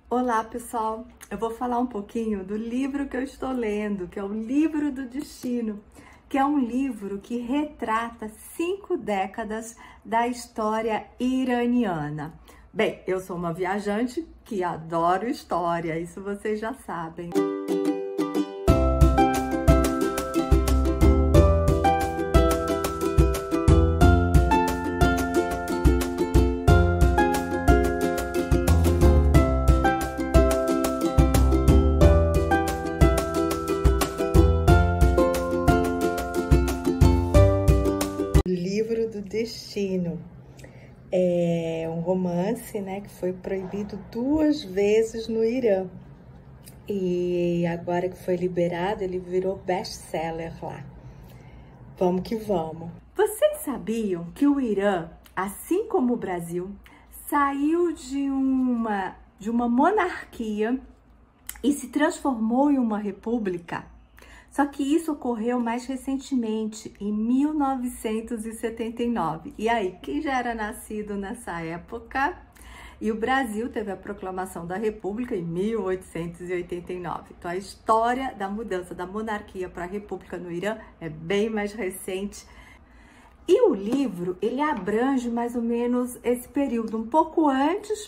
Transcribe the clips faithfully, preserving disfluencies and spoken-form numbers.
Olá, pessoal! Eu vou falar um pouquinho do livro que eu estou lendo, que é o Livro do Destino, que é um livro que retrata cinco décadas da história iraniana. Bem, eu sou uma viajante que adoro história, isso vocês já sabem. Livro do Destino é um romance, né, que foi proibido duas vezes no Irã e agora que foi liberado ele virou best-seller lá. Vamos que vamos! Vocês sabiam que o Irã, assim como o Brasil, saiu de uma, de uma monarquia e se transformou em uma república? Só que isso ocorreu mais recentemente, em mil novecentos e setenta e nove. E aí, quem já era nascido nessa época? E o Brasil teve a proclamação da República em mil oitocentos e oitenta e nove. Então, a história da mudança da monarquia para a República no Irã é bem mais recente. E o livro, ele abrange mais ou menos esse período, um pouco antes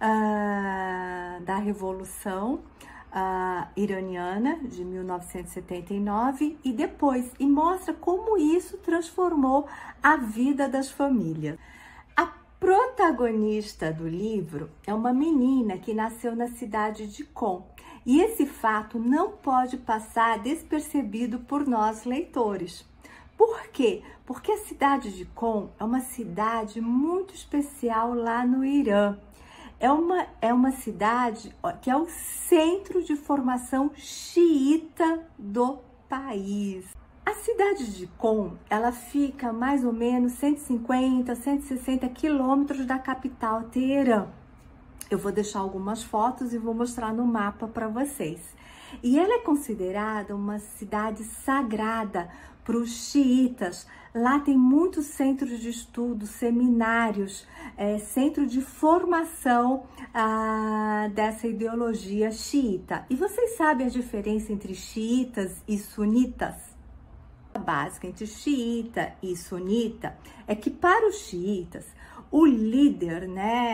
uh, da Revolução Uh, iraniana de mil novecentos e setenta e nove e depois, e mostra como isso transformou a vida das famílias. A protagonista do livro é uma menina que nasceu na cidade de Qom, e esse fato não pode passar despercebido por nós leitores. Por quê? Porque a cidade de Qom é uma cidade muito especial lá no Irã. É uma, é uma cidade que é o centro de formação xiita do país. A cidade de Qom, ela fica mais ou menos cento e cinquenta, cento e sessenta quilômetros da capital, Teherã. Eu vou deixar algumas fotos e vou mostrar no mapa para vocês. E ela é considerada uma cidade sagrada para os xiitas. Lá tem muitos centros de estudo, seminários, é, centro de formação ah, dessa ideologia xiita. E vocês sabem a diferença entre xiitas e sunitas? A básica entre xiita e sunita é que para os xiitas, o líder,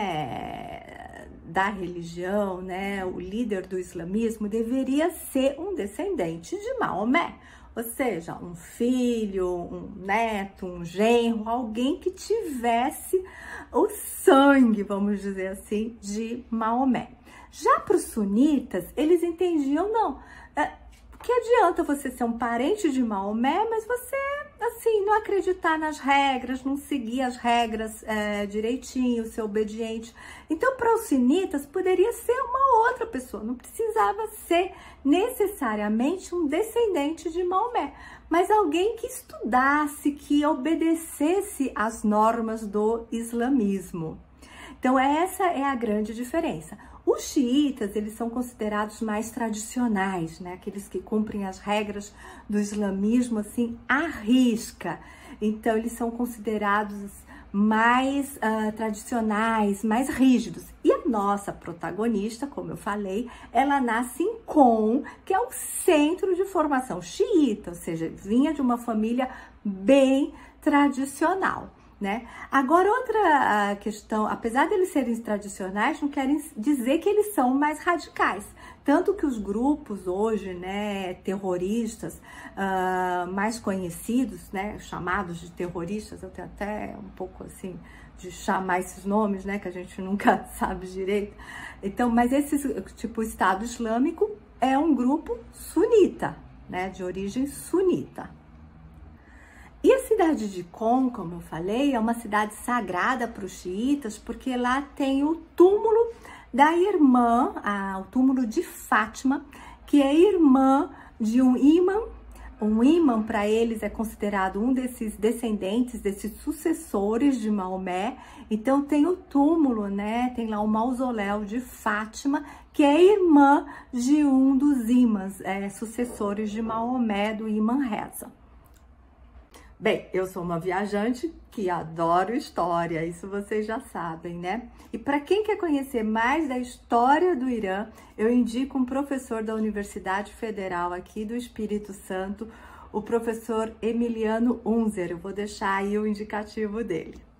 né, da religião, né, o líder do islamismo deveria ser um descendente de Maomé. Ou seja, um filho, um neto, um genro, alguém que tivesse o sangue, vamos dizer assim, de Maomé. Já para os sunitas, eles entendiam, não, é, que adianta você ser um parente de Maomé, mas você, assim, não acreditar nas regras, não seguir as regras é, direitinho, ser obediente. Então, para os sunitas, poderia ser uma outra pessoa, não precisava ser necessariamente um descendente de Maomé, mas alguém que estudasse, que obedecesse às normas do islamismo. Então, essa é a grande diferença. Os xiitas, eles são considerados mais tradicionais, né? Aqueles que cumprem as regras do islamismo, assim, à risca. Então, eles são considerados mais uh, tradicionais, mais rígidos. E a nossa protagonista, como eu falei, ela nasce em Qom, que é o centro de formação xiita, ou seja, vinha de uma família bem tradicional, né? Agora, outra questão, apesar de eles serem tradicionais, não querem dizer que eles são mais radicais. Tanto que os grupos hoje, né, terroristas, uh, mais conhecidos, né, chamados de terroristas, eu tenho até um pouco assim de chamar esses nomes, né, que a gente nunca sabe direito. Então, mas esse tipo Estado Islâmico é um grupo sunita, né, de origem sunita. E a cidade de Qom, como eu falei, é uma cidade sagrada para os xiitas, porque lá tem o túmulo da irmã, a, o túmulo de Fátima, que é irmã de um imã. Um imã, para eles, é considerado um desses descendentes, desses sucessores de Maomé. Então, tem o túmulo, né? Tem lá o mausoléu de Fátima, que é irmã de um dos imãs, é, sucessores de Maomé, do imã Reza. Bem, eu sou uma viajante que adoro história, isso vocês já sabem, né? E para quem quer conhecer mais da história do Irã, eu indico um professor da Universidade Federal aqui do Espírito Santo, o professor Emiliano Unzer. Eu vou deixar aí o indicativo dele.